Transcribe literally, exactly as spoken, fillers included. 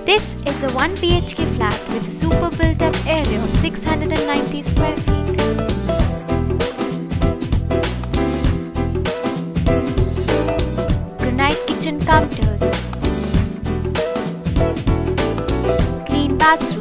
This is a one B H K flat with a super built-up area of six hundred ninety square feet. Granite kitchen counters, clean bathroom,